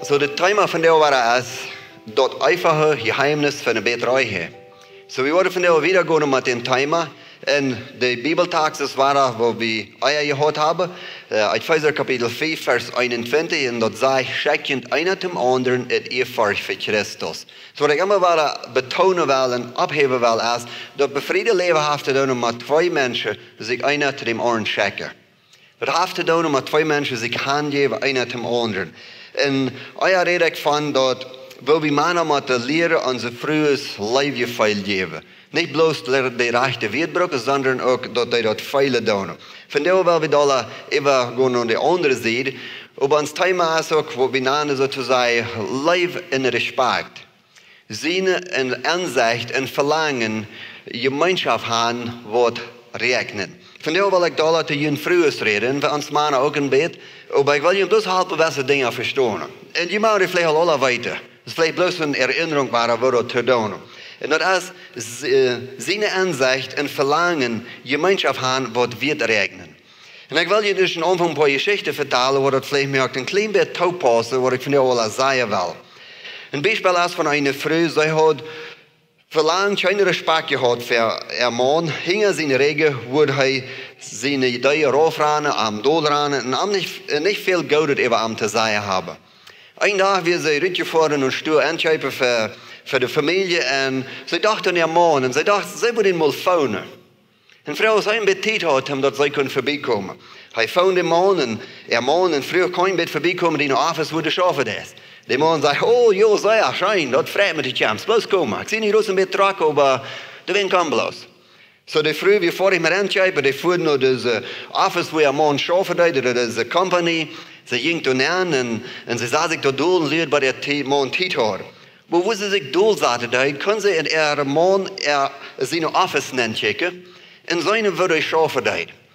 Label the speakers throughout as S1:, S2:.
S1: So, das Thema von der war es, dort Eefache Jeheemniss von der Bätre. So, wir wollen von der wieder gehen mit dem Thema. En de Bibeltags war da, wo wir Eier gehört haben, Eefache Kapitel 5, Vers 21, und dort sagt, schickt einer zum anderen het Eefache für Christus. So, was ich immer betonen will und abheben will, ist, dass befrieden Leben hat zu tun mit zwei Menschen, die sich einer zu dem anderen schicken. Das hat zu tun mit zwei Menschen, die sich handgeben, einer zum anderen. Und euer rede ich von, dass wir Männer müssen lernen, unser frühes Leben feil geben. Nicht bloß die rechte Wertbrücke, sondern auch, dass die dort feile tun. Von daher wollen wir alle immer gehen an die andere Seite. Aber uns Thema ist auch, wo wir nennen sozusagen, Leben in Respekt. Siene in Ensecht in Velangen, Jemeenschoft haben, wird Räakjnen. Von daher will ich da zu Ihnen frühes reden, für uns Männer auch ein bisschen. Aber ich will Ihnen bloß halb bessere Dinge verstehen. Und die machen vielleicht alle weiter. Das ist vielleicht bloß eine Erinnerung, was wir zu tun. Und das ist seine Ansicht in Velangen, Gemeinschaft haben, wird Räakjnen. Und ich will Ihnen am Anfang ein paar Geschichten erzählen, wo das vielleicht mir auch ein klein bisschen taupassen, was ich von der alle sagen will. Ein Beispiel ist von einer Frau, sie hat Velangen keinen Respekt gehabt für ihren Mann, hing seine Rege, wo er seine Ideen raufranen, am Dolranen und nicht viel Geld über ihm zu sagen haben. Ein Tag, wir sie rübergefahren und stur entscheiden für die Familie und sie dachten an ihren Mann und sie dachten, sie würden ihn mal phone. Und Frau hat ein bisschen hat, dass sie vorbeikommen. Er phone den Mann und ihr Mann und früher kein bisschen vorbeikommen, die noch Office wurde schaffen ist. Der Mann sagt, oh, jo, sehr schön, das freut mich, die Champs, bloß kommen. Ich sehe nicht bloß ein bisschen trocken, aber der Wind kommt bloß. So, die Früh, wir fahren mit entscheiden, die fuhren noch das Office, wo ihr Mann schaffen hat, oder diese Company. Sie ging dort an und sie sah sich dort durch und lehrt bei der Mann Titor. Wo sie sich durchsatte, da können sie in ihrem Mann seine Office nennen, checken, und seine würde ich schaffen.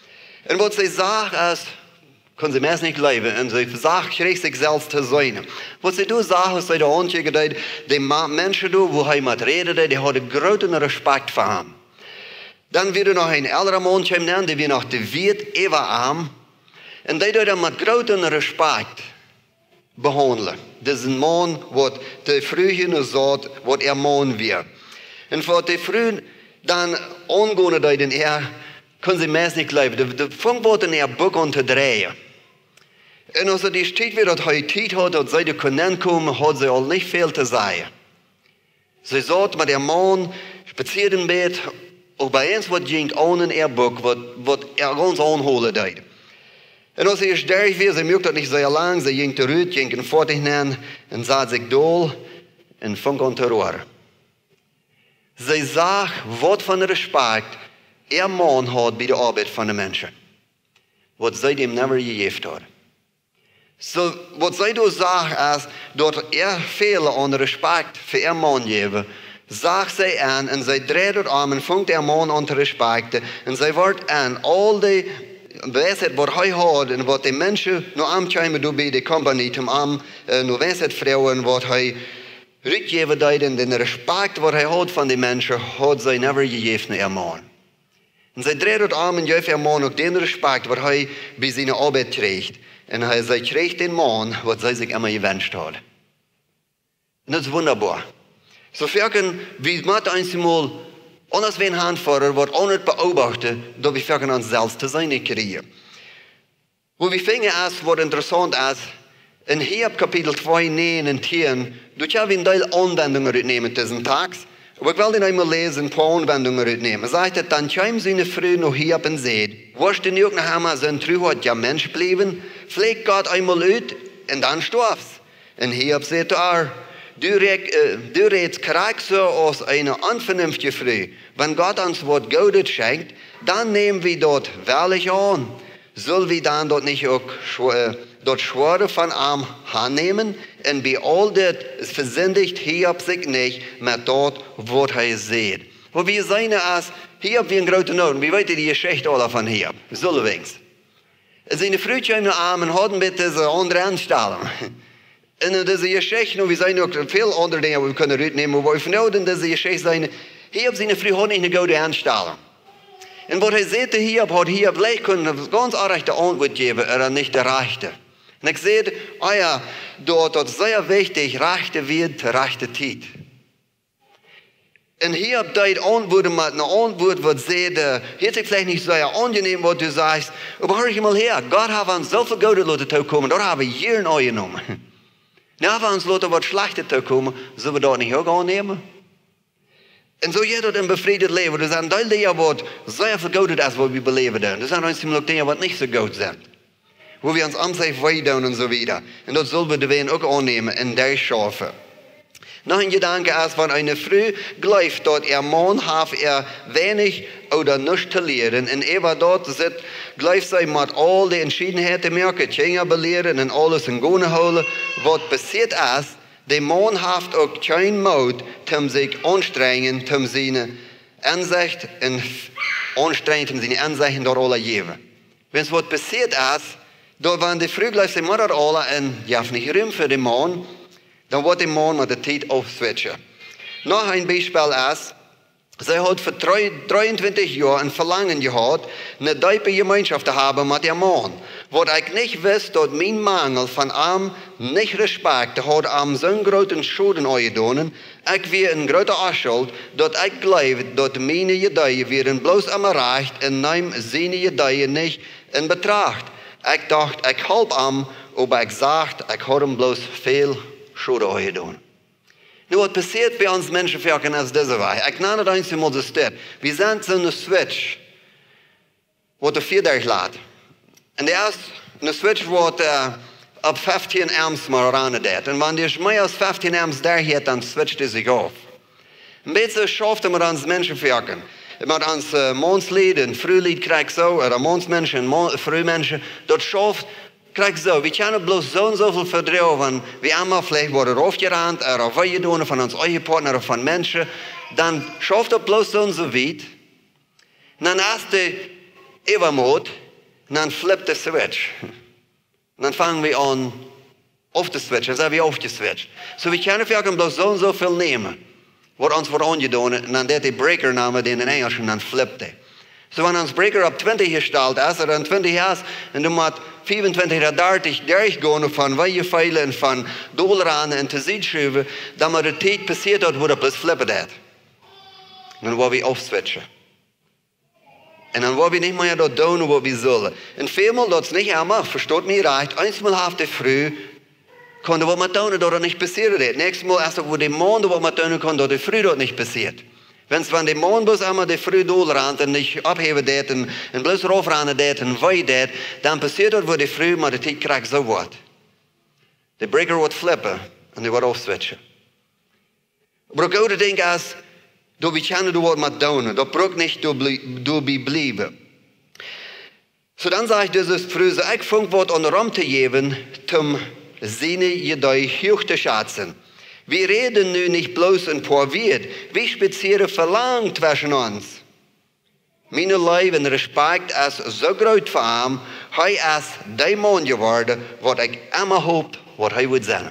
S1: Und was sie sagt, ist, können sie mir nicht leben, und sie sagt, kriegt sich selbst zu sein. Was sie da sagt, ist, sie da anchecken, die Menschen, wo er mit redet, die haben großen Respekt für ihn. Dann wird noch ein älterer Mann nennen, der wird noch der Wirt überarm. Und die dort mit großem Respekt behandeln. Das ist ein Mann, der früher noch sagt, was er Mann wird. Und was die früh dann angehen, dann können sie meist nicht leben. Der Funk wird in ihr Buch unterdrehen. Und als die steht, wie das heute Zeit hat, und sie können kommen, hat sie auch nicht viel zu sagen. Sie sagt mit ihrem Mann, spaziert im Bett, und bei uns wird ging ohne ihr Buch, wird er ganz anholen. Und als sie sterben wird, sie mögt das nicht sehr lang, sie ging zurück, ging fort hinein und sah sich doll und fing an zu rohren. Sie sagt, was von Respekt ihr Mann hat bei der Arbeit von den Menschen. Was sie dem never gegeben hat. So, was sie da sagt, ist, dass er Fehler an Respekt für ihr Mann geben, sagt sie an und sie dreht das an und fängt ihr Mann an zu respekten und sie wird an all die Weisheit, was er hat und was die Menschen noch anscheinend bei der Company zum Arm, noch Weisheit Frauen, was er rückgeben hat, und den Respekt, was er hat von den Menschen, hat sie never gegeben, ihr Mann. Und sie dreht das an und gibt ihr Mann auch den Respekt, was er bei seiner Arbeit trägt. Und sie trägt den Mann, was sie sich immer gewünscht hat. Und das ist wunderbar. So wirken, wie man einmal anders wie ein Handfahrer wird auch nicht beobachtet, dass wir versuchen, uns selbst zu sein kriegen. Wo wir finden, was interessant ist, in Hiob Kapitel 2, 9 und 10, du kannst ein Teil Anwendungen mitnehmen diesen Tags, aber ich will den einmal lesen, ein paar Anwendungen mitnehmen. Er sagt, dann kam seine Frau noch Hiob und sagt, was denn auch noch einmal sein Treu hat, ja Mensch bleiben, pflegt Gott einmal aus und dann stirbst. Und Hiob sagt, du redest korrekt so aus einer unvernünftigen Frau. Wenn Gott uns Wort Gottes schenkt, dann nehmen wir dort wahrlich an. Soll wir dann dort nicht auch dort Schwere von ihm annehmen? Und bei all das versündigt Hiob sich nicht mit dort, was er sieht. Wo wir sehen, als Hiob wie ein großer Not. Wie weit die Geschichte alle von Hiob? So wenigstens. Seine Frau kam nach Arm und hat mit dieser anderen Anstellung. Und diese Geschichte, wir sehen auch viele andere Dinge, die wir können mitnehmen, aber wir finden diese Geschichte sein, Hiob seine Frau hat nicht eine gute Anstellung. Und was er sieht, Hiob hat Hiob vielleicht können eine ganz rechte Antwort geben, er nicht der Rechte. Und ich sehe, ja, dort ist sehr wichtig, rechte Wert, rechte Zeit. Und hier habt ihr Antwort mit einer Antwort, was seht, hier ist vielleicht nicht so angenehm, was du sagst, aber hör ich mal her, Gott hat uns so viel Gute Leute kommen, dort haben wir hier ein Ei genommen. Na, wenn uns Leute was Schlechtes kommen, sollen wir dort nicht auch annehmen? Und so jeder ein befriedet Leben. Das sind die Dinge, die sehr viel gut ist, was wir beleben. Das sind uns die Dinge, die nicht so gut sind. Wo wir uns anzeigen weiter und so weiter. Und das sollen wir den auch annehmen in der Schafe. Noch ein Gedanke ist, wenn eine Frau glaubt, dass ihr Mann hat wenig oder nichts zu lernen. Und dort sitzt, glaubt sie mit all die Entschiedenheiten merken, Kinder belehren und alles in Gone holen. Was passiert ist, der Mann hat auch keinen Mut, um sich anstrengen, um seine Ensecht und anstrengen, um seine Ensecht dort alle geben. Wenn es was passiert ist, dort wenn die Frau glaubt, sie muss das alle und ihr habt nicht Raum für den Mann, dann wird der Mann mit der Zeit aufswitchen. Noch ein Beispiel ist, sie hat für 23 Jahre ein Verlangen gehabt, eine tiefe Gemeinschaft zu haben mit ihrem Mann. Was ich nicht wusste, dass mein Mangel von ihm nicht Respekt hat, ihm so einen großen Schulden angetan. Ich wäre ein großer Anschuld, dass ich glaube, dass meine Ideen werden bloß am erreicht und nehme seine Ideen nicht in Betracht. Ich dachte, ich helfe ihm, aber ich sagte, ich habe ihm bloß viel Schulden angetan. Nu, was passiert bei uns Menschen ist diese Weise. Ich nenne das einmal so steht. Wir sind so eine Switch, wo der 4 lädt. Und der ist eine Switch, wo ab 15 Amps mal ran geht. Und wenn der mehr als 15 Amps da hat, dann switcht er sich auf. Ein bisschen schafft er mit uns Menschen mit uns Mannslied und Frühlied kriegt so, oder Mannsmenschen und Frühmenschen, das schafft, kriegt so, wir können bloß so und so viel vertrauen, wir einmal vielleicht worden aufgerannt, oder weggedaan von uns eigenen Partner oder von Menschen, dann schafft er bloß so und so weit. Und dann hast du Übermut, und dann flippt der Switch. Und dann fangen wir an, auf zu switchen, dann sind wir aufgeswitcht. So, wir können vielleicht bloß so und so viel nehmen, was uns wird angedaan, und dann der Breaker namen, den in Englisch, und dann flippt er. So, wenn uns Breaker ab 20 gestellt ist, oder 20 ist, und du musst 25 oder 30 durchgehen von Weihefeilen und von Dolranen und zu Südschüben, dann mal der Zeit passiert hat, wo das bloß flippen hat. Und dann wollen wir aufswitchen. Und dann wollen wir nicht mehr dort tun, wo wir sollen. Und vielmal, das nicht immer, versteht mich recht, einmal auf der Früh, konnte was man tun, dass das nicht passiert hat. Nächstes Mal erst, wo der Mond, was man tun kann, dass der Früh dort nicht passiert. Wenn der Mond bloß einmal der Früh durchrannt und nicht abheben hat und bloß raufrennen hat und weit hat, dann passiert das, wo der Früh mal der Zeit kriegt, so wird. Der Breaker wird flippen und der wird aufswitchen. Aber das gute Ding ist, du kannst du was mit tun, das braucht nicht du bleiben. So dann sage ich dieses Früh, so ich fange was an den Raum zu geben, um seine Idee hoch zu schätzen. Wir reden nun nicht bloß ein paar Worte, wir spazieren verlangt zwischen uns. Meine Leib und Respekt ist so groß für ihn, er ist der Mann geworden, was ich immer hofft, was er wird sein.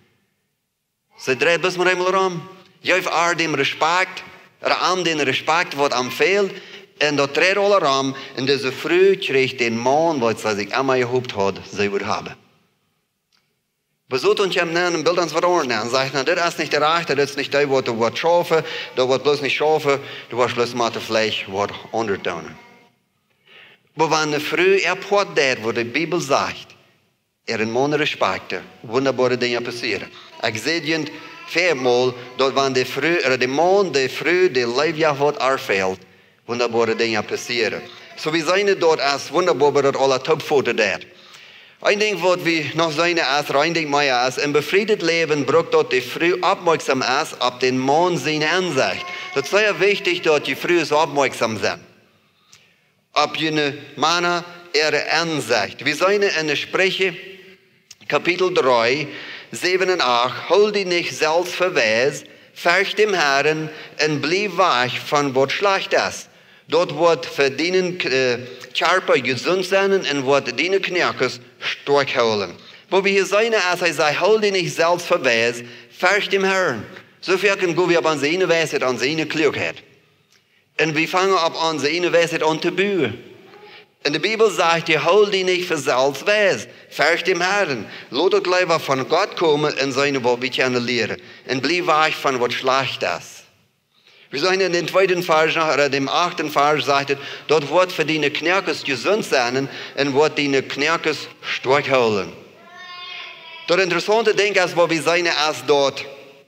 S1: So dreht bis mir einmal rum. Geef dem Respekt, den Respekt, was ihm fehlt, und das dreht alle rum, und diese Früh kriegt den Mann, was ich immer gehofft habe, sie wird haben. Besucht uns ja ein Bild ans Verordnen und sagt, das ist nicht der Rechte, das ist nicht der, was du schaffen, du wirst bloß nicht schaffen, du wirst bloß mal vielleicht was anderes tun. Aber wenn eine Früh erport das, wo die Bibel sagt, ein Mann respektiert, wunderbare Dinge passieren. Ich sehe jetzt viermal, dass wenn die Früh, oder der Mann, die Früh, die Leibjahr wird erfällt, wunderbare Dinge passieren. So wie seine dort ist, wunderbar, dass alle Topfoto dort. Ein Ding, was wir noch sein ist, ein Ding mehr ist, im befriedet Leben braucht dort die Früh aufmerksam ist, auf den Mann seine Ansicht. Das ist sehr wichtig, dass die Früh so aufmerksam sind. Auf jene Männer ihre Ansicht. Wir sehen in der Sprüche, Kapitel 3, 7 und 8, hol dich nicht selbst verwes, fürcht dem Herrn und blieb weich von was schlecht ist. Dort wird für deinen Körper gesund sein und wird deine Knirkes stark holen. Wo wir hier sehen, als er sagt, hol dich nicht selbst verwes, fürcht dem Herrn. So viel können wir an seine Weisheit, an seine Klugheit. Und wir fangen ab an seine Weisheit an zu bauen. In der Bibel sagt ihr, hol die nicht für selbst wes. Fürcht dem Herrn. Lass das Leben von Gott kommen in seine Wort wir können lernen. Und bleib weich von was schlecht ist. Wir sagen in dem 2. Vers oder dem 8. Vers sagt es, dort wird für deine Knerkes gesund sein und wird deine Knerkes stark holen. Das interessante Ding ist, wo wir sagen, ist dort,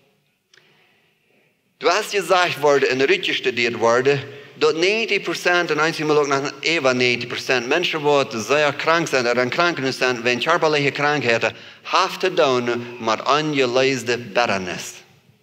S1: du hast gesagt worden, in der Rütje studiert worden, dat 90% en einzig ook nog even 90% mensen die zeer krank zijn, er een kranken zijn, wenn körperliche krankheden, heeft te doen met ongeleesde bitternis.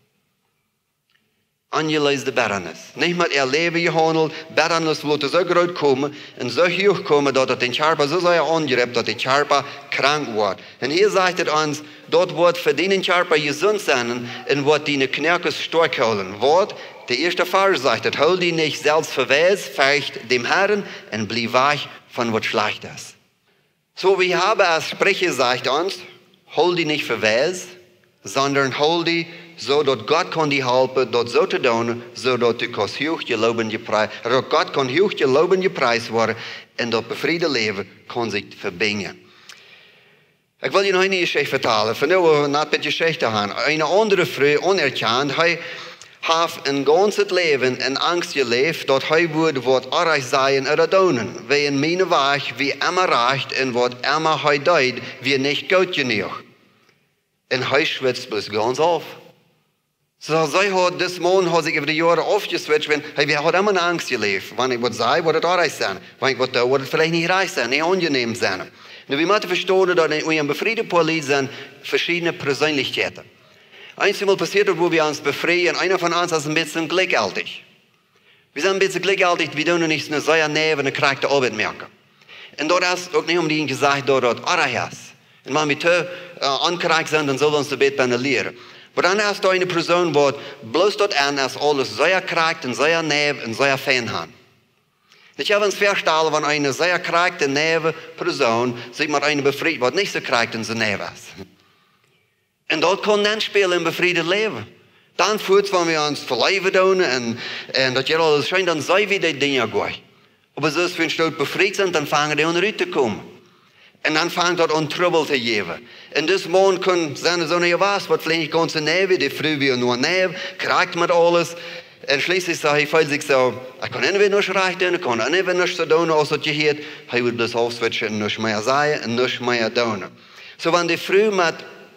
S1: Ongeleesde bitternis. Niet met ihr leven gehandeld, bitternis wil zo groot komen en zo hoog komen dat het in körper zo zeer ongerept dat de körper krank wordt. En hier zegt het ons, dat wordt voor die körper gezond zijn en wordt die knerkes sterk houden. Wat? Der erste Vers sagt, das hol die nicht selbst verwes, fürcht dem Herrn und blieb weich von was schlecht ist. So wie habe als Sprecher sagt uns, hol die nicht verwes, sondern hol die, so dass Gott kann die helfen, das so zu tun, so dass du kannst hoch geloben Preis, Gott kann hoch geloben Preis worden und das befriede Leben kann sich verbinden. Ich will Ihnen eine Geschichte vertellen, von der wir nicht mit Geschichte haben. Eine andere Frau, unerkannt, heeft een ganzes leven in angst geleefd dat hij wordt wat erg zijn oder doen. Wie in mijn weg, wie immer recht en wat immer hij deed, wie niet goed genoeg. En hij schwitzt bloß ganz auf. So, zij had, this man had zich over de jaren afgeswitcht, want hij had immer in angst geleefd. Wanneer ik wat zei, wordt het erg zijn. Wanneer ik wat doe, wordt het vielleicht niet reich zijn, niet angenehm zijn. Nu, we moeten verstaan dat in een befriede politie zijn verschiedene persoonlijkheden. Einmal passiert, wo wir uns befreien, einer von uns ist ein bisschen gleichgültig. Wir sind ein bisschen gleichgültig, wir tun nicht eine sehr Nähe, eine korrekte Arbeit merken. Und dort ist auch nicht unbedingt gesagt, dort Arach ist. Und wenn wir zu angereicht sind, dann sollen wir uns das Bett lernen. Aber dann ist da eine Person, die bloß dort an ist, alles sehr korrekt und sehr Nähe und sehr fein hat. Ich habe uns vorstellen, wenn eine sehr korrekte, nähe Person sich mit einer befreit, die nicht so korrekt und so nähe ist. En dat kon dan spelen in bevrieden leven. Dan voelt van we ons verleven doen en dat je alles schijnt, dan zijn we die dingen goed. Maar zoals we een stuk bevrijd zijn, dan vangen die onderuit te komen. En dan vangt dat aan trouble te geven. En dus man kan zijn zo niet was, wat vielleicht ganz neven, die vrouw weer nur neven, krijgt met alles. En schließlich zei hij, voelt zich zo, ik kan niet nog recht doen, ik kan niet nog zo doen als dat je heet. Hij wil dus afswitchen en nog meer zeggen en nog meer doen. Zo van die vrouw met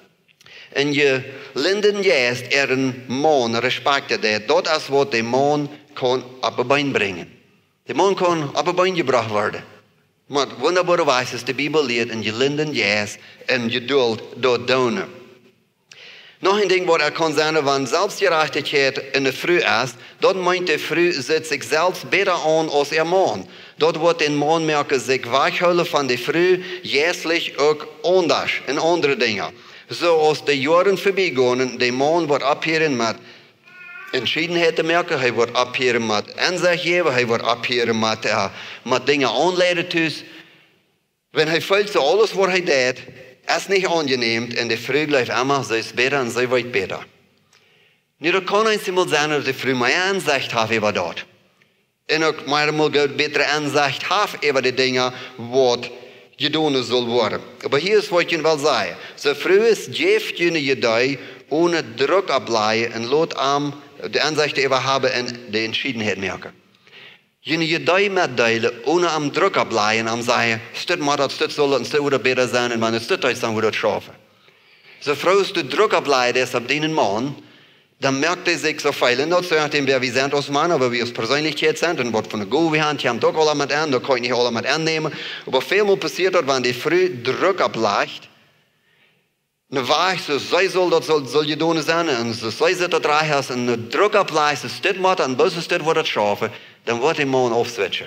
S1: en je linden juist een man Respakjt deed. Dat is wat de man kan op een been brengen. De man kan op een been gebracht worden. Maar wonderbare wijze is de Bijbel leert en je linden juist en geduld dat doen. Nog een ding wat ik kan zeggen, want zelfgerechtigheid in de vrouw is, dat meint de vrouw zet zichzelf beter aan als ihr man. Dat wordt de man merken zich weghouden van de vrouw, juistlich ook anders en andere dingen. Zoals de jaren voorbij gaan, de man wordt abheren met entschiedenheid te merken, hij wordt abheren met Ensecht geven, hij wordt abheren met dingen aanleiden thuis. Wanneer hij voelt, zo alles wat hij deed, is niet aangenehm en de vrouw blijft immer, zij is beter en zij wordt beter. Nu, dat kan eenmaal zijn dat de vrouw meer Ensecht heeft over dat. En ook maar goed betere Ensecht heeft over de dingen wat gedaan soll worden. Aber hier ist, was ich Ihnen will sagen. So früh ist geeft jene Gedei ohne Druck ableihen und lot am die Ansicht überhaben und die Entschiedenheit merken. Jene Gedei mitteilen ohne am Druck ableihen, am sagen, stit mal das, stit soll und stit oder besser sein und man stit euch dann wieder schaffen. So früh ist der Druck ableihen, der ist ab denen Mann, dann merkt er sich so viel. Und das sagt ihm, wir sind aus Mann, aber wir als Persönlichkeit sind und was von der Go wir haben, die haben doch alle mit an, da kann ich nicht alle mit annehmen. Aber vielmal passiert das, wenn die früh Druck ableicht, dann weiß so, sei soll gedaan sein, und so sei das reich ist, und der Druck ableicht, das steht mal, und bloß steht, wo das schaffen, dann wird der Mann aufswitchen.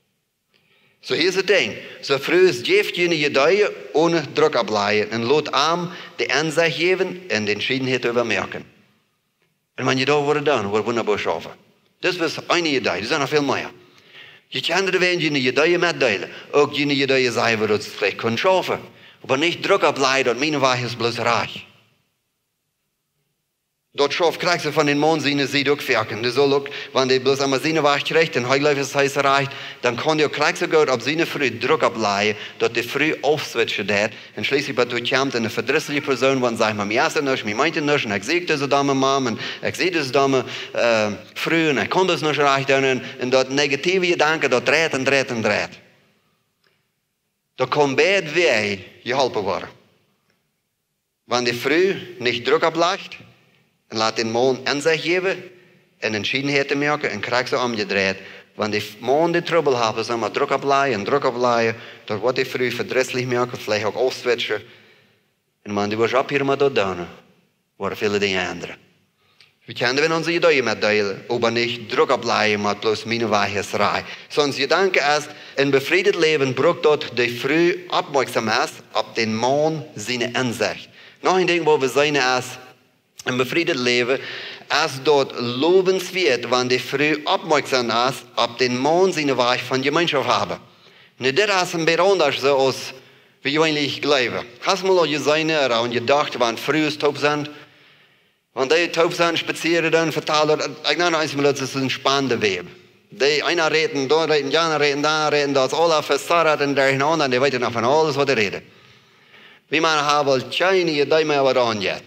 S1: So hier ist das Ding. So früh ist jene Gedei ohne Druck ableihen und lot am die Ansicht geben und die Entschiedenheit übermerken. En wanneer je dat wordt gedaan, wordt wonderbaar schaffen. Dat is eine Idee, er zijn nog veel meer. Je kan er wel een idee mitteilen. Ook een idee zeggen we dat het vielleicht kunnen schaffen. Maar niet druk op leiden, dat mijn weg is bloß reich. Dort schafft, kriegst du von den Mond seine Seed auch wirken. Du soll auch, wenn die bloß einmal seine Wacht recht, und heute ist heiß erreicht, dann kann die kriegst du gut auf seine früh Druck ableihen, dort die früh aufswitchen hat, und schließlich, wenn du kommst, eine verdrissliche Person, die sagt, mir erst nicht, mir meint nicht, und ich sehe diese Dame, Mom, und ich sehe diese Dame früh, und ich kann das nicht recht tun, und dort negative Gedanken, dort dreht und dreht und dreht. Da kann beide Wege geholfen werden. Wenn die früh nicht Druck ableicht, und laat den Mond Ensecht geben, en Entschiedenheit merken, en krijg ze omgedreht. Wenn die Mond die Trouble haben, sagen wir Druck ableihen, dann wird die früh verdrisslich merken, vielleicht auch aufswitchen. Und wenn die was ab hier mal dort tun, worden viele Dinge ändern. Wir können unsere Ideen mitteilen, aber nicht Druck ableihen, mit bloß meine Weichesserei. Sonst Gedanke ist, ein befriedet Leben braucht dort die früh Aufmerksamkeit auf den Mond seine Ensecht. Noch ein Ding, wo wir sehen, ist, ein befriedetes Leben ist dort lobenswert, wenn die früh aufmerksam ist, auf den Mond seine Weich von Gemeinschaft haben. Und das ist ein bisschen anders so aus, wie ich eigentlich glaube. Hast du mal gesehen und gedacht, wenn früh taub sind? Wenn die taub sind, spazieren dann, vertalen, ich nenne es mal, das ist ein spannender Weg. Die einer reden, da reden, ja reden, da reden, das alle verstarrt und der anderen, die wissen noch von alles, was die reden. Wie man haben, keine Idee mehr, was angeht.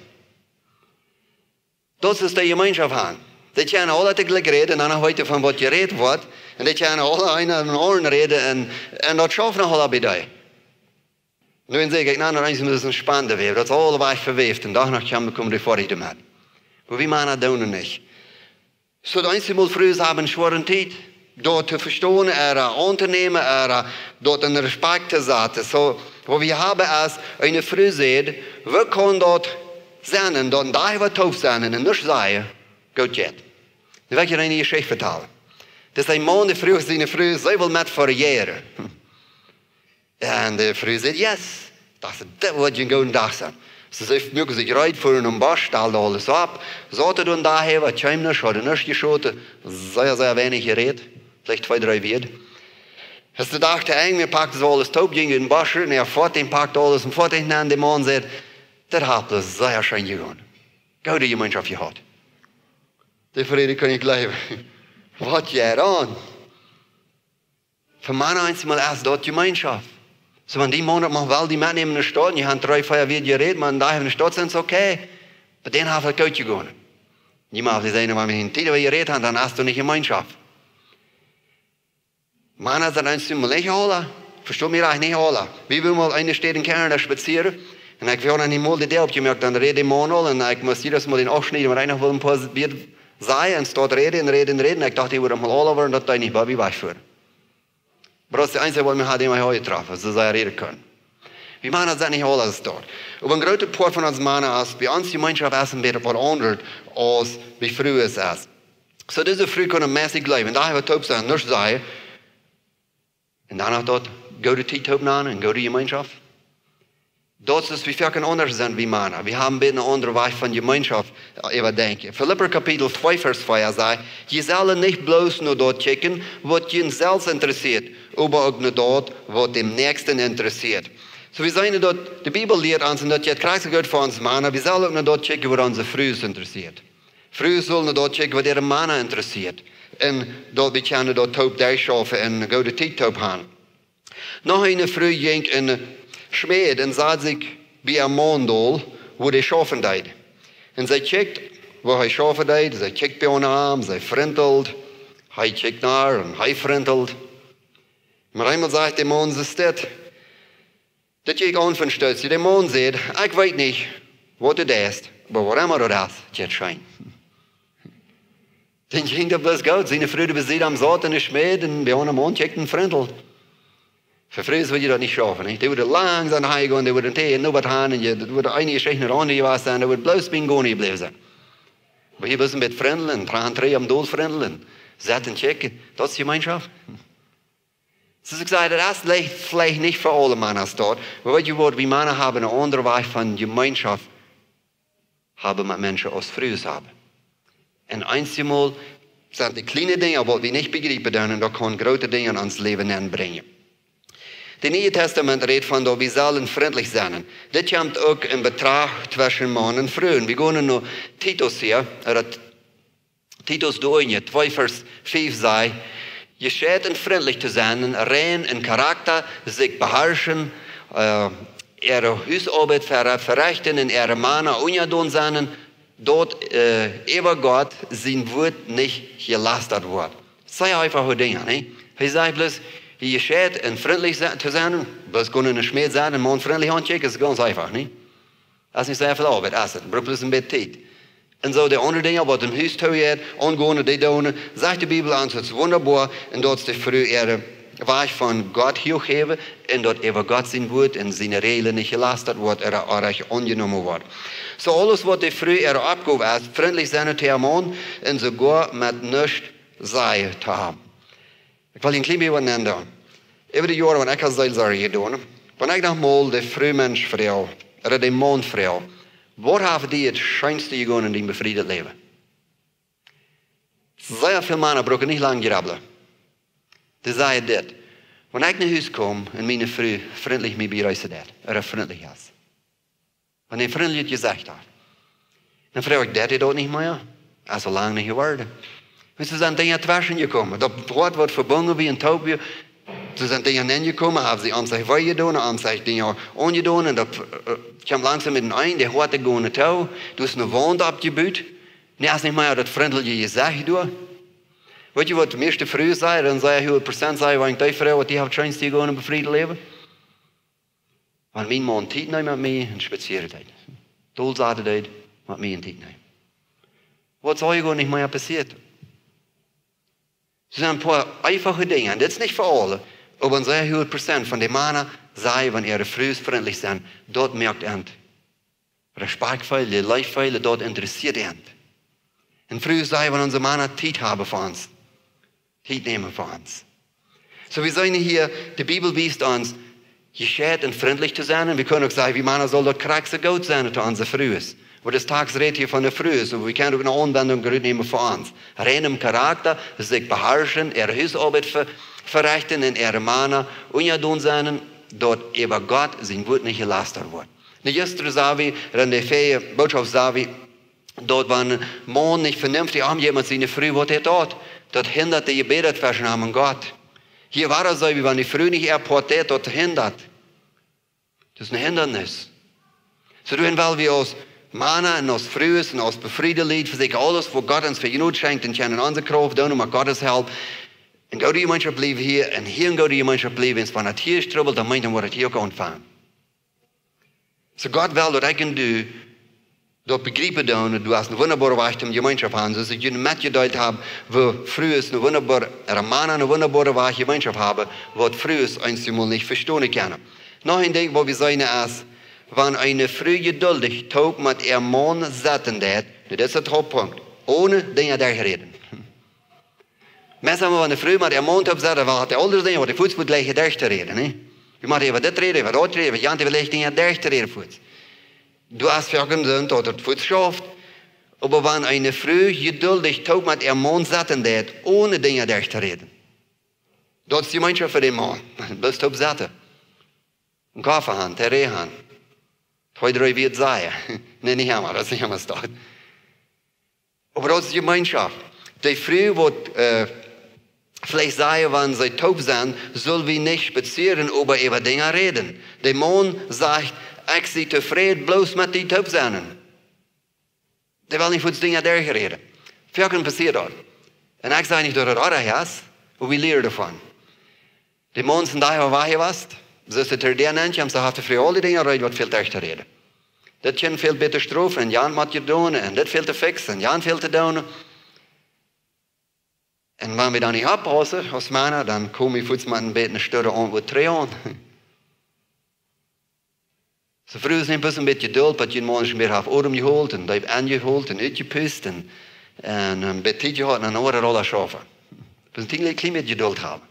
S1: Das ist die Gemeinschaft haben. Die können alle täglich reden, und dann heute von was geredet wird. Und die können alle einer an den Ohren reden, und das schaffen alle bei dir. Nun sage ich, nein, das ist ein spannender Weg. Das ist alle weich verwebt. Und danach kommen die Vorrichten mit. Aber wie man das tun nicht. So, das einzige Mal früh haben wir schweren Zeit. Dort zu verstehen, Unternehmen, dort einen Respekt zu setzen. So, wo wir haben als eine Früh sehen, wir können dort zijn, dan daar wat tof zijn en niet zeggen, goed jet. Dan wil ik je een geschichte vertellen. Dat is een man die vroeg zijn vrouw, zij wil met voor jaren. En de vrouw zei, yes, dat wordt je gewoon dag zijn. Ze zei, mögen zich rijden voor een bos, stelde alles op. Zaten dan daar hebben, wat Jeheemniss hadden niet geschoten, sehr wenig geredet, vielleicht 2, 3 Wied. Als de dag te eng, we pakten ze alles top, gingen in den bos, en hij voort, pakte alles, en voort, en de man zei, dat hat es sehr schön gegangen. Gute Gemeinschaft gehad. Die Friede kann ich glauben. Was geht an? Für meine einmal erst dort Gemeinschaft. So, wenn die Monat mal weil die mitnehmen in der Stadt, die haben 3, 4 Jahre geredet, man da in der Stadt sind es okay. Aber den haben wir gut gegangen. Niemand will sagen, wenn wir in Tide geredet haben, dann hast du nicht Gemeinschaft. Man hat das einmal nicht holen. Versteht mir eigentlich nicht holen. Wie will mal eine steht in Kanada spazieren? En ik wil niet meer de deel opgemerkt, dan reden die man al, en ik moest jedes Mal den afsnijden, maar eigenlijk wil een paar bier zijn, en staat reden. En ik dacht, die worden mal alle worden, dat hij niet bij wie wegvoeren. Maar dat is de enige wat we hadden in mijn huis getroffen, zo zij reden kunnen. We mannen zijn niet alles dort. Op een grote poort van ons mannen is, bij ons gemeenschap is een beetje wat anders, als wie vroeger is. So deze vroeg kunnen mäßig blijven, en daar hebben we top zijn, niet zijn. En daarna dat, go de tijd top na, en go de gemeenschap. Dat is wie veel anders zijn wie mannen. We hebben een andere weg van gemeenschap überdenken. Philipper kapitel 2 vers 2 zei, je zal niet bloos naar dat kijken wat je zelfs interesseert, maar ook naar dat wat dem nächsten interessiert. So we zijn dat de Bibel leert ons en dat je het krijgt goed voor ons mannen, we zullen ook naar dat kijken wat onze vrouwen interesseert. Vrouwen zullen naar dat kijken wat ihre mannen interesseert. En dat we kunnen dat top daar schaffen en go de tijd top gaan. Nog een vrouw ging in Schmied en zat zich bij een mondol waar hij schaffen deed. En zij kijkt waar hij schaffen deed, zij kijkt bij een arm, zij frentelt, hij kijkt naar en hij frentelt. Maar eenmaal zegt de man, is dit? Dat je ik aan van stutst. De man zegt, ik weet niet wat het is, maar waarom dat is, het schijnt. Dan ging dat best goed. Zijn vrienden bezit am zat in de schmied en bij een man kijkt en frentelt. Für früher würde ich das nicht schaffen. Nicht? Die würde langsam heimgehen, die würde Tee in Nubat haben, die würde einige Schichten runter gewesen sein, die würde bloß bin gar nicht bleiben sein. Aber hier müssen wir mit Fremdeln, tragen drei am Dol Fremdeln, setzen checken, das ist Gemeinschaft. So ich sage, das ist vielleicht nicht für alle Männer dort, aber weißt du was, wie Männer haben eine andere Weise von Gemeinschaft, haben mit Menschen aus früher haben. Und einmal sind die kleinen Dinge, aber die nicht begreifen, und da können große Dinge ans Leben bringen. Das Neue Testament redet von, dass wir sollen freundlich sein. Das kommt auch in Betracht zwischen Mann und Frauen. Wir gehen nur Titus hier, oder Titus 2, 2 Vers 5 sagt, gescheit freundlich zu sein, rein in Charakter, sich beherrschen, ihre Hausarbeit verrichten, in ihre Mana unjadon sein, dort über Gott sein Wort nicht gelastet wird. Das sei einfach so Dinge, ne? Er sagt bloß, gescheit und freundlich zu sein, bloß können nicht mehr sein, und man freundlich anchecken, ist ganz einfach, ne? Das ist nicht sehr viel Arbeit, das braucht bloß ein bisschen Zeit. Und so die andere Dinge, was im Haus tun wird, angehende die Donen, sagt die Bibel an, es ist wunderbar, und dort ist die früh ihre Weg von Gott hochheben, und dort über Gott sein Wort und seine Regeln nicht gelastet wird, oder auch angenommen wird. So alles, was die früh ihre Abgabe ist, freundlich sein zu haben, und sogar mit nichts sei zu haben. Ich will ein klein bisschen nennen. Über die Jahre, wenn ich als Seelsorger getan habe, wenn ich noch mal die Frühmenschfrau, oder die Mondfrau, was haben die het schönste gegaan in die befriedet Leben? Sehr viele Männer brauchen nicht lange grabbeln. Die sagen das. Wenn ich nach Hause komme und meine Frau freundlich mich begrüßt hat, oder freundlich ist. Wenn er freundlich gesagt hat, dann frage ich, das dort nicht mehr? Also lange nicht geworden. Und sie sind Dinge zwischen gekommen. Das Wort wird verbunden wie ein Taubje. Sie sind Dinge hingekommen, haben sie an sich weitergetan, an sich Dinge angetan. Und da kam langsam mit einem, der hat eine Tau. Du hast eine Wand abgebaut. Und er ist nicht mehr das freundliche gesagt. Weet je wat de meeste vrouwen zei? Dan zei je 100% zei, want die vrouw die heeft schijnst die gewoon een bevrijd leven. Want mijn man tijd neemt met mij en spazieren tijd. Doelzaten tijd met mij en tijd neemt. Wat zou je gewoon niet meer passieren? Es sind ein paar einfache Dinge. Das ist nicht für alle. Aber ein sehr hoher Prozent von den Männern sei, wenn ihre Früh freundlich sind, dort merkt er. Respakjt, die Leifeile, dort interessiert er. Und früh sei, wenn unsere Männer Zeit haben für uns. Zeit nehmen für uns. So wir sehen hier, die Bibel weist uns, gescheit und freundlich zu sein. Und wir können auch sagen, wie Männer soll dort kraxe Gott sein zu unseren Frühes. Aber das Tags redet hier von der Früh, so wir können auch eine Anwendung nehmen für uns. Rein im Charakter, sich beherrschen, ihre Hausarbeit verrichten in ihre Männer, unjadon sein, dort über Gott sein Wort nicht gelastet wird. Die Gestern sagen wir, in der Fähige Botschaft sagen wir, dort waren Mann nicht vernünftig, haben jemand seine Früh, was er dort. Dort hindert die gebetet zwischen ihm und Gott. Hier war es so, wie wenn die Früh nicht erportiert, dort hindert. Das ist ein Hindernis. So tun weil wir aus Männer und aus Frühes und aus Befriedet für sich alles, wo Gott uns für Genug schenkt, und können unsere Kraft tun, mit Gottes Hilfe. Und Gott die Gemeinschaft bleiben hier, und hier in Gott die Gemeinschaft bleiben, wenn es hier strubbelt, dann meint er, wird es hier auch anfangen. So Gott will, dass ich und du dort begreifen tun, du hast eine wunderbare Weise in Gemeinschaft haben, so dass ich mitgeteilt habe, wo Frühes eine wunderbare, Männer eine wunderbare Weise Gemeinschaft haben, wo Frühes einmal nicht verstehen können. Noch ein Ding, wo wir sagen, ist, wenn eine Frau geduldig taub mit ihrem Mann satten wird, das ist der Hauptpunkt, ohne Dinge zu reden. Meestal wenn eine Frau mit ihrem Mann taub satten, hat er alles Dinge, was die Fuß gleich zu reden. Ne? Wir machen über das reden, über das reden, wir haben vielleicht Dinge zu reden. Du hast für einen Sinn, dort hat Bootschoften. Aber wenn eine Frau geduldig taub mit ihrem Mann satten wird, ohne Dinge zu reden, dort ist die Gemeinschaft für den Mann. Das ist taub satten. Ein Kaffeehand, der Rehhand. 2, 3 wird sein. Nein, nicht einmal, das ist nicht einmal dort. Aber das ist die Gemeinschaft. Die Frau wird vielleicht sagen, wenn sie taub sind, soll wir nicht spazieren über Dinge reden. Der Mann sagt, ich bin zufrieden, bloß mit die taub sein. Der will nicht von den Dingen reden. Für kann passiert das. Und ich sage nicht, dass das auch ist, aber wir lernen davon. Die Mann sind daher wahr was. So ist der Nennt, haben sie für alle Dinge reden, was viel zu reden. Das kann viel besser strafen, und Jan muss tun, und das viel zu fixen, und Jan viel zu tun. Und wenn wir dann nicht abpassen, als Männer, dann kommen wir kurz mit ein bisschen Störe an, wo drehen. So früher ist ein bisschen Geduld, weil jeden Mann mehr auf Ohren geholt, und da angeholt, und ausgepusst, und ein bisschen gehabt, und eine andere Rolle schaffen. Wir müssen ein bisschen mehr Geduld haben.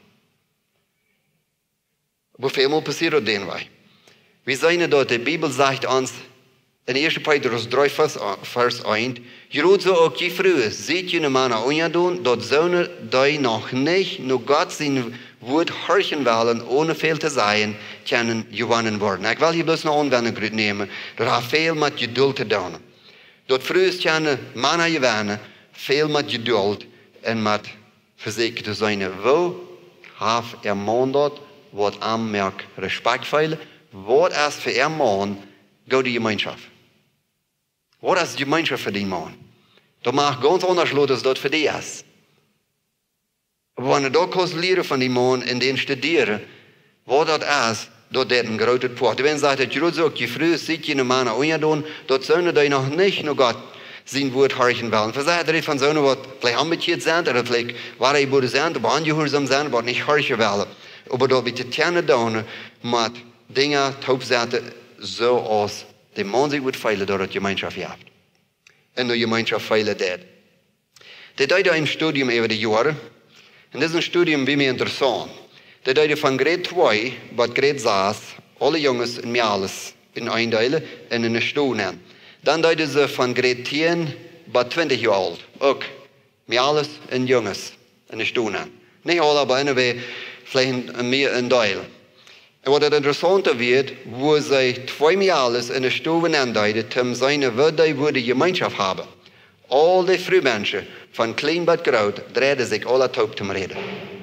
S1: Aber vielmal passiert das den Weg. Wir sehen dort, die Bibel sagt uns, in 1. Petrus 3, Vers 1, Gerut so auch die Frühe, seht ihr Männer unjadun, dort sollen die noch nicht, nur Gott sein wird horchen wollen, ohne viel zu sein, können gewonnen worden. Ich will hier bloß noch Anwendung nehmen. Das hat viel mit Geduld zu tun. Dort früher können Männer gewinnen, viel mit Geduld und mit Physik zu sein. Wo hat Mann dort, was am merkt, respektvoll, was ist für Mann, geht die Gemeinschaft. Was ist die Gemeinschaft für den Mann? Das macht ganz anders, als das für die ist. Aber wenn du da kannst lernen von den Mann und den studieren, was das ist, dort ist ein großer Punkt. Wenn sagt, dass du sagst, je früher sieht je eine Mann an, dort sollen die noch nicht nur Gott sein Wort horchen wollen. Versagt er von so einem, was vielleicht ambitioniert sind, oder vielleicht war er gut sind, aber angehorsam sind, aber nicht horchen wollen. Aber da bitte gerne tun, mit Dingen taubsetzen, so als der Mann sich wird feilen, dass die Gemeinschaft hat. Und die Gemeinschaft feilen das. Das deed ein Studium über die Jahre. Und das ist ein Studium wie mir interessant. Das deed von Grade 2 bis Grade 6, alle Jungs in mir alles in eindelen und in eine Stunde. Dann deed sie von Grade 10 bis 20 Jahre alt. Auch mir alles in Jungs in eine Stunde. Nicht alle, aber eine vielleicht mehr in Teil. Und was das Interessante wird, wo sie 2 Jahre in eine Stunde andeuten, um seine würde Gemeinschaft haben. All die Frühmenschen, von klein bis groß, drehen sich alle taub zum Reden.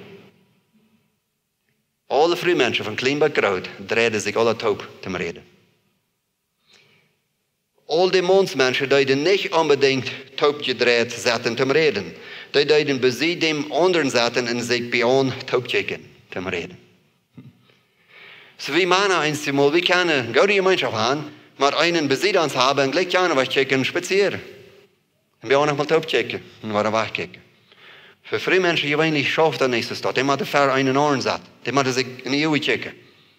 S1: Alle Frühmenschen, von klein bis groß, drehen sich alle taub zum Reden. All die Mondsmenschen, die nicht unbedingt taub gedreht sind zum Reden. Die bei sie dem anderen Seiten und sich beyond taub checken zum Reden. So wie Männer einmal, wir können gute Gemeinschaft haben, mit einen Besieders haben und gleich gerne was checken, spazieren. Und wir auch noch mal taub checken und weiter wegchecken. Für viele Menschen, die wenig schafft, dann nächstes Tag, die müssen für einen Ohren satt, die müssen sich in die Ehe checken.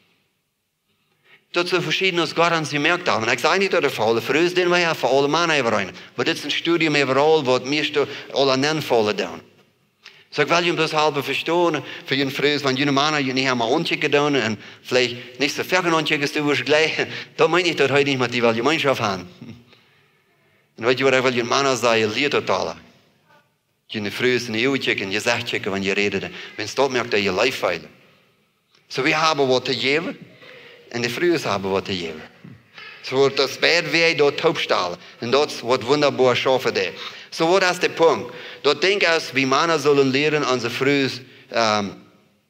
S1: Das sind verschiedene Gott an sie merkt haben. Und ich sage nicht, dass der Fall früher ist, den wir ja für alle Männer überall. Aber das ist ein Studium überall, wo wir alle nennen fallen tun. So ich will Ihnen das halbe verstehen, für jeden früher, wenn jene Männer nicht einmal anchecken tun und vielleicht nicht so viel anchecken, du wirst gleich, da meine ich, dass heute nicht mehr die Gemeinschaft haben. Und weißt du, was ich will Ihnen Männer sagen, liert total. Jene früher in die Ehe checken, je sagt checken, wenn ihr redet, wenn es dort merkt, dass ihr Leib feilen. So wir haben was zu geben. En de vrouwen hebben wat te geven. Zo wordt dat beide wij door taubstalen. En dat wordt wunderbaar schaffen daar. Zo wordt dat de punt. Dat denk ik, wie mannen zullen leren onze vrouwen,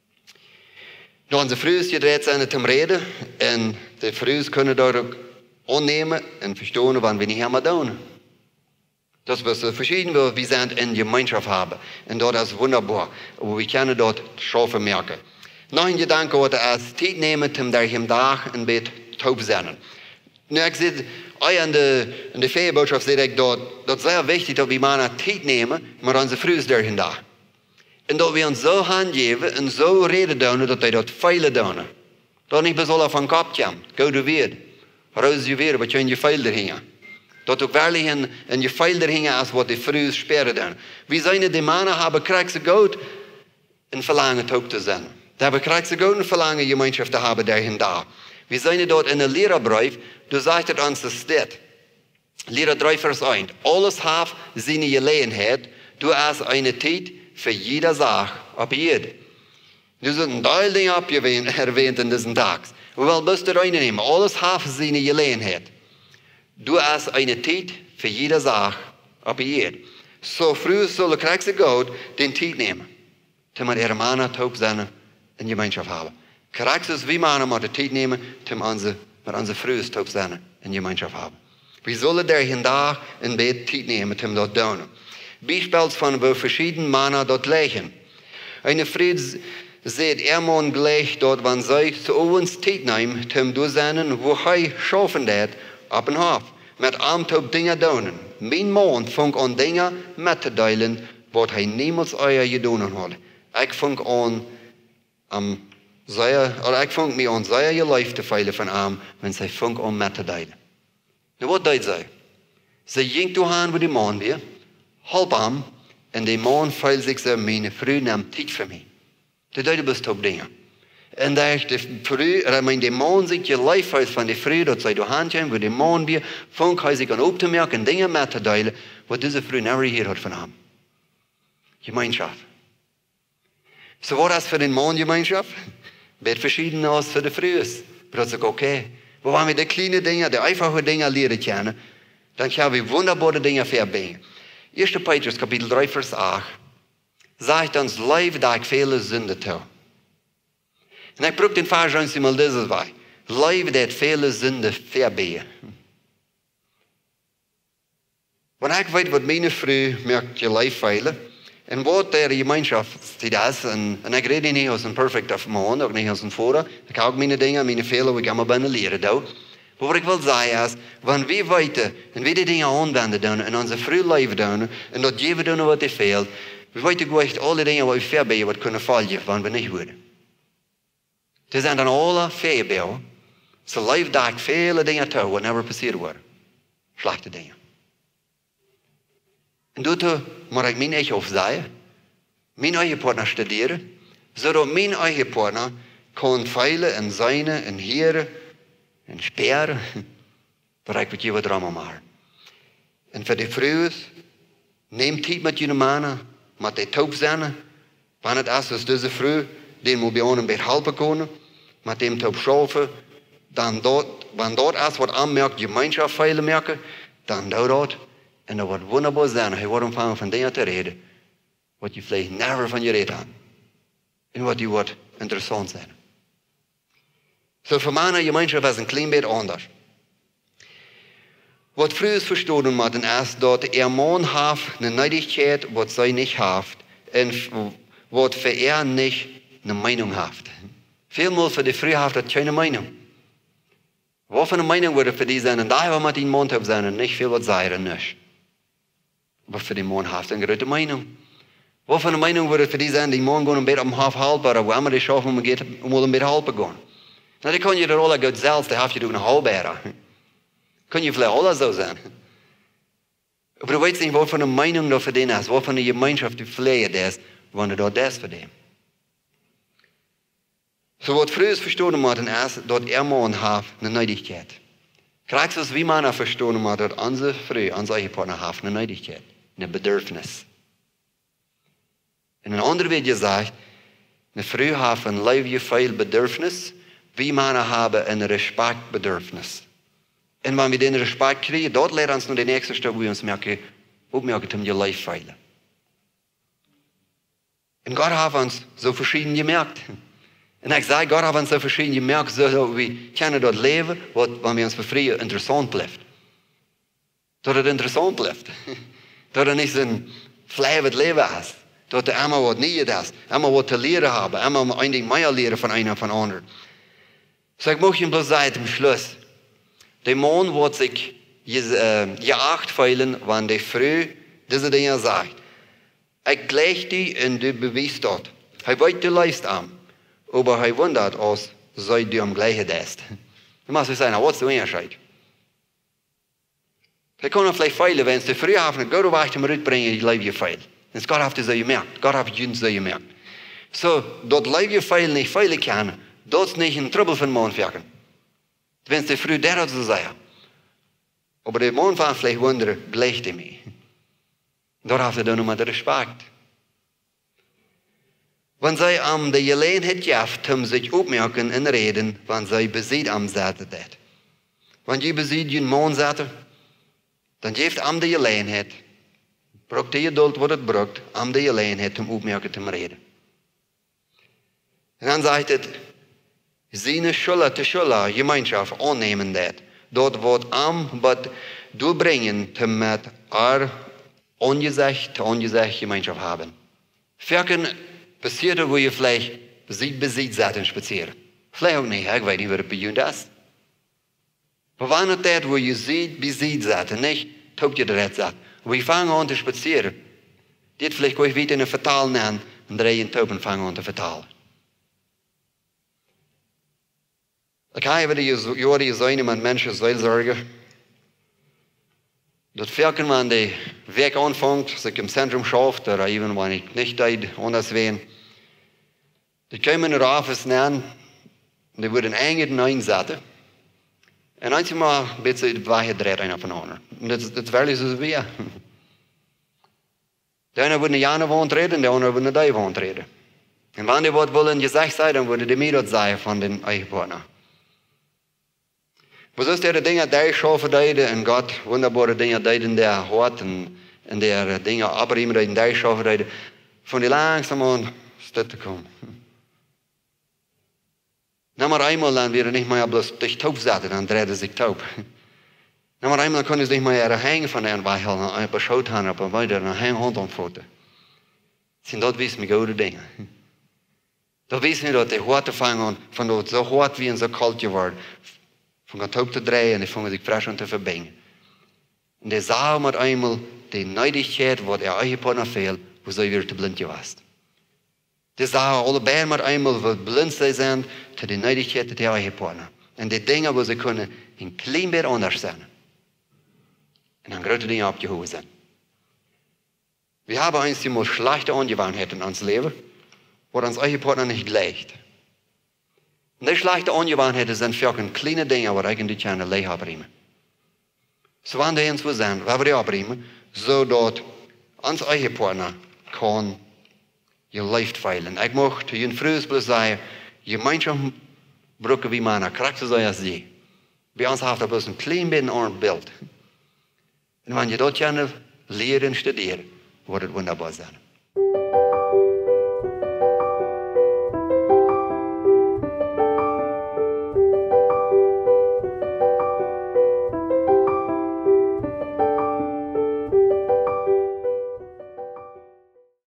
S1: onze vrouwen gedreht zijn te reden. En de vrouwen kunnen daar ook aannemen en verstaan wat we niet helemaal doen. Dat we so verschieden, wie zijn in Gemeinschaft hebben. En dat is wunderbaar. Aber we kunnen dat schaffen merken. Nog een gedanke wat er als tijd nemen om daar hem dag een beetje taub zijn. Nu, ik zeg, in de Feierboodschap zeg ik dat het zeer wichtig dat we mannen tijd nemen, maar onze vrouwen daar dag. En dat we ons zo handgeven en zo reden doen dat wij dat veilig doen. Dat niet bezollen van kop komen. Go de weer. Roos je weer, wat je in je veil er hingen. Dat ook werkelijk in je veil er hingen als wat de vrouwen speren doen. We zijn de mannen hebben krijg ze goed en verlangen taub te zijn. Da bekrijgt ze gouden verlangen Gemeinschaft te hebben daarin daar. We zijn dort in een leerbrief, du zegt het ons de stad. Lehrer 3 vers 1. Alles heeft zijn gelegenheid, du hast eine tijd für jede Sache, op jede. Du sind ein Teil Dinge erwähnt in diesen Tags. Hoewel bist du reinnehmen, alles heeft zijn gelegenheid. Du hast eine tijd für jede Sache, op jede. So früh zullen krijgt ze goed den tijd nemen. Toen ihre Männer taub zijn in Gemeinschaft haben. Charakter wie Männer mal die Zeit nehmen, um unsere Frühe taub sein in Gemeinschaft haben. Wir sollen dahin da in Bett Zeit nehmen, um dort zu tun. Beispiels von wo verschiedene Männer dort legen. Eine Frau sieht Mann gleich dort, wenn sie zu uns Zeit nehmen, um zu sein, wo er schaffen wird, ab und Hof. Mit taub Dinge tun. Mein Mann fängt an Dinge mitzuteilen, was er niemals euer getan hat. Ich fängt an, ik vond me aan zeer je lijf te veilen van hem, wenn zij vond om met te delen. Nu wat deed zij? Zij ging toe aan waar de man weer, halp hem, en de man veilt zich zo, mijn vrouw neemt tijd voor mij. Dat deed best op dingen. En de man zich je lijf veilt van de vrouw, dat zij toe aan kwam, waar de man weer, vond hij zich aan op te merken en dingen met te delen, wat deze vrouw never hier had van hem. Gemeinschaft. So war das für den Mondgemeinschaft. Wird verschieden aus für die Frühes. Plötzlich, okay. Wo waren wir die kleinen Dinge, die einfachen Dinge lernen kennen, dann können wir wunderbare Dinge verbringen. 1. Petrus, Kapitel 3, Vers 8. Sagt uns, Leew, da ich viele Sünde tue. Und ich brauche den Vers uns mal dieses Weg. Leew, der viele Sünde verbringen. Wenn ich weiß, was meine Frau merkt, je Leew feilen, und wat der Gemeinschaft die das, und ich rede nicht aus einem perfekten Mann, auch nicht aus einem Vater, ich habe auch meine Dinge, meine Fehler, die ich immer bei lernen. Aber was ich will sagen ist, wenn wir weiter, und wir die Dinge anwenden, in unser früh Leben tun, und das geben tun, was dir fehlt, wir weiter echt alle Dinge, die wir verbeten, was können fallen, wenn wir nicht würden. Das sind dann alle Fehler. So Leew da ich viele Dinge tun, was never passiert worden. Schlechte Dinge. En daartoe moet ik mijn eigen opzij, mijn eigen partner studeren, zodat mijn eigen partner kan veilen en zijn en heren en speren, dat ik wat je wat drama maken. En voor de vrouwen, neem tijd met jullie mannen, met de taub zijn, wanneer het is deze vrouw, die moet bij ons een beetje helpen kunnen, met dem taub schaffen, dan dat, wanneer dat is wat aanmerkt, gemeenschap veilen merken, dan doe dat. En dat wordt wonderbaar zijn. Hij wordt ontvangen van dingen te reden. Wat je vielleicht never van je redt aan. En wat je wordt interessant zijn. Zo voor mijn gemeenschap is een klein beetje anders. Wat vroeger verstoren moeten is dat man heeft een neidigheid wat zij niet heeft. En wat voor niet een Meinung heeft. Vielmaal voor de vrouw heeft dat geen Meinung. Wat voor een Meinung würde für die zijn. En daar hebben we met die mond op zijn. En niet veel wat zeggen niet. Aber für den Mann hast du eine gute Meinung. Was für eine Meinung würde für die sein, die Mann gehen ein bisschen um halb halber, aber wenn man das schaffen, man geht um ein bisschen halber gehen. Na, die kann je er alle gut selbst, die haft je doch eine halbere. Kann je vielleicht alle so sein. Aber du weißt nicht, was für eine Meinung da für den ist, was für eine Gemeinschaft die vielleicht ist, wenn du da das für den. So, was früher verstanden worden ist, dass Mann hat eine Neidigkeit. Kriegst du es, wie man verstanden hat, dass unsere Frau, unsere Ehepartner haben eine Neidigkeit. Ein Bedürfnis. In een andere wird gesagt, eine Frau hat ein Leew viel Bedürfnis, wie Männer haben ein Respektbedürfnis. Und wenn wir den Respekt kriegen, dort lernen uns noch den nächsten Stück, wo wir uns merken, um die Leew feilen. Und Gott hat uns so verschieden gemerkt. Und ich sage, Gott hat uns so verschieden gemerkt, so wir können dort leben, wenn wir uns befreien, interessant bleibt. Dass es interessant bleibt. Dass es nicht so ein fleischliches Leben ist. Dass er immer was nie ist. Immer was zu lernen haben. Immer ein Ding mehr lernen von einer von anderen. So ich möchte ihm bloß sagen, zum Schluss. Der Mann wird sich geacht fühlen, wenn die Frau diese Dinge sagt. Ich gleich die und du beweist dort. Er weiß, du leist am. Aber er wundert aus, sei du am gleichen ist. Du musst sagen, was ist der Unterschied? Er kann vielleicht feilen, wenn es die Früh haben, Gott wird ihm rückbringen, die Leew feil. Und Gott hat es so gemerkt. Gott hat es so gemerkt. So, dort Leew feil nicht feilen kann, dort nicht ein Trouble von Mann wirken. Wenn es die Früh der hat so sagen. Aber der Mann war vielleicht wundern, gleicht er mir. Dort hat er dann nochmal Respekt. Wenn sie am die Gelegenheit gehabt, um sich aufmerken und reden, wenn sie Besitz am Seite hat. Wenn je Besitz einen Mann setzen, dann geeft am die Gelegenheit, braucht die Geduld, wat het braucht, am die Gelegenheit, um aufmerken zu reden. Und dann sagt es, seine Schule zu Schule, Gemeinschaft annehmen dat. Dort wird am, wat doorbrengen, met Angesicht Gemeinschaft haben. Verken passiert, wo je vielleicht Besitz setzen spazieren. Vielleicht auch nicht, ich weiß nicht, was bei uns ist. Aber wann ist das, wo je Besitz setzen, nicht, taugt je das sagt. Wo je fangen an zu spazieren. Dit vielleicht kann ich wieder in een vertaal nemen en drei in Tauben fangen an zu vertalen. Ik heb de jaren gezien met mensen Seelsorge. Dat werken man die Weg anfängt, sich im Zentrum schafft, oder even wenn ich nicht anders wäre. Die kommen in Office nennen, und die würden eingehen einsetzen. En einmal ein bisschen weggedreht einer von anderen. Und das ist wirklich so wie. Der eine würde eine Jahre wohnt reden, der andere würde eine Dei wohnt reden. En wanneer die wat willen gezegd zijn, dan worden die meer dat zeggen van den eigen partner. Was ist der Dinge, die schaffen deiden en Gott wunderbare Dinge deiden, der hat en der Dinge abriemen deiden, die schaffen deiden, von die langsam an stil te komen. Nou maar eenmaal dan weer niet meer bloß dich taub zetten, dan drehen sich taub. Nou maar eenmaal kunnen ze niet meer hängen van een weihel, en beschouwd hebben op een weide, dan hang hand aan voeten. Zijn dat wissen wir goede dingen. Dat wissen wir dat die harte vangen van dat zo hard wie en zo kalt geworden. Van gaan taub te draaien en die vangen zich frisch aan te verbingen. En die zagen met eenmaal die neidigheid wat eigen partner fehlt, wo zij weer te blind geweest. Die zagen alle beiden met eenmaal wat blind zijn te die neidigheid tot die eigen partner. En die dingen waar ze kunnen een klein beetje anders zijn. En dan grote dingen op je hoofd zijn. We hebben einmal schlechte Angewohnheiten in ons leven, wat ons eigen partner niet gleicht. Und die schlechte Angewohnheiten sind für kleine Dinge, die eigentlich eine Leew abbringen. So wenn die uns so sind, was wir die abbringen, so dass uns eigen Partner kann je Leew feilen. Ich möchte Ihnen früher sagen, Gemeinschaft brauchen wie meine Charakter sein als Sie. Bei uns hat das ein klein bisschen ein Bild. Und wenn ihr dort gerne lehren, studieren, wird es wunderbar sein.